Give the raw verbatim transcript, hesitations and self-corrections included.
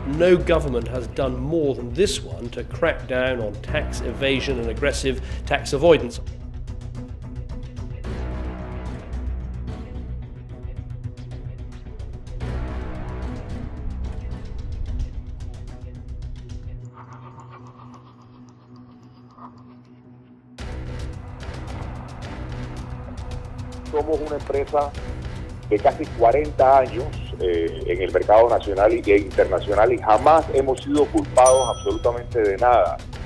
no government has done more than this one to crack down on tax evasion and aggressive tax avoidance. Somos una empresa de casi cuarenta años eh, en el mercado nacional e internacional y jamás hemos sido culpados absolutamente de nada.